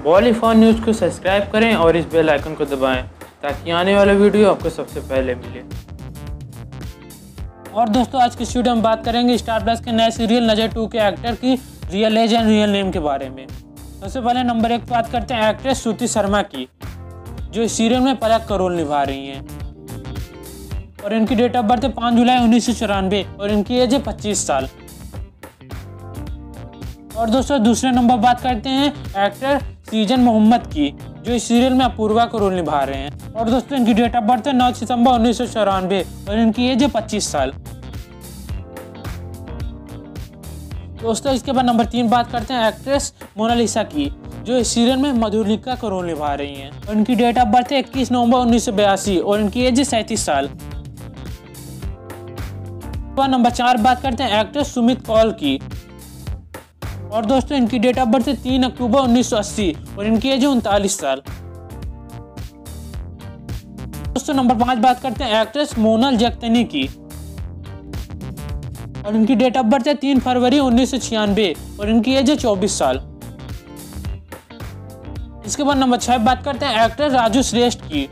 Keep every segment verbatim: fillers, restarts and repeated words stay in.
Bollywood news को subscribe करें और इस बेल आइकन को दबाएं ताकि आने वाला वीडियो आपको सबसे पहले मिले। और दोस्तों, आज की इस वीडियो में बात करेंगे स्टार प्लस के नए सीरियल नजर टू के एक्टर की real age and real name के बारे में। सबसे पहले नंबर एक बात करते हैं एक्ट्रेस श्रुति शर्मा की, जो इस सीरियल में पलक का रोल निभा रही हैं और इनकी डेट ऑफ बर्थ है पाँच जुलाई उन्नीस सौ चौरानवे और इनकी एज है पच्चीस साल। और दोस्तों, दूसरे नंबर बात करते हैं एक्टर सीजन मोहम्मद की, जो इस सीरियल में अपूर्वा का रोल निभा रहे हैं। और दोस्तों, इनकी डेट ऑफ बर्थ है नौ सितंबर उन्नीस सौ चौरानवे और इनकी एज है पच्चीस साल। दोस्तों, इसके बाद नंबर तीन बात करते हैं एक्ट्रेस मोनालिसा की, जो इस सीरियल में मधुलिका का रोल निभा रही हैं और इनकी डेट ऑफ बर्थ है इक्कीस नवंबर उन्नीस सौ बयासी और इनकी एज है सैंतीस साल। नंबर चार बात करते हैं एक्ट्रेस सुमित कौल की, और दोस्तों इनकी डेट ऑफ बर्थ है तीन अक्टूबर उन्नीस सौ अस्सी और इनकी एज है उनतालीस साल। दोस्तों, नंबर पाँच बात करते हैं एक्ट्रेस मोनल जगतनी की, और इनकी डेट ऑफ बर्थ है तीन फरवरी उन्नीस सौ छियानवे और इनकी एज है चौबीस साल। इसके बाद नंबर छह बात करते हैं एक्टर राजू श्रेष्ठ की,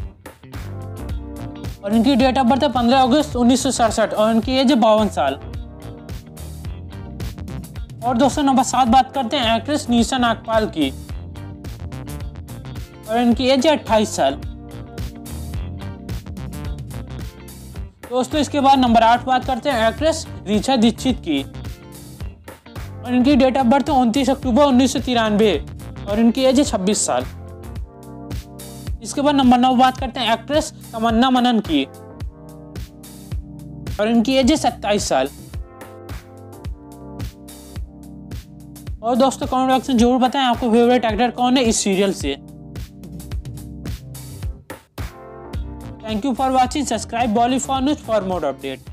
और इनकी डेट ऑफ बर्थ है पंद्रह अगस्त उन्नीस सौ सड़सठ और इनकी एज है बावन साल। और दोस्तों, नंबर सात बात करते हैं एक्ट्रेस निशा नागपाल की, और इनकी एज है अट्ठाईस साल। दोस्तों, इसके बाद नंबर आठ बात करते हैं एक्ट्रेस ऋचा दीक्षित की, और इनकी डेट ऑफ बर्थ है उनतीस अक्टूबर उन्नीस सौ तिरानवे और इनकी एज है छब्बीस साल। इसके बाद नंबर नौ बात करते हैं एक्ट्रेस तमन्ना मनन की, और इनकी एज है सत्ताईस साल। और दोस्तों, कमेंट बॉक्स में जरूर बताएं आपको फेवरेट एक्टर कौन है इस सीरियल से। Thank you for watching. Subscribe Bollywood news for more update.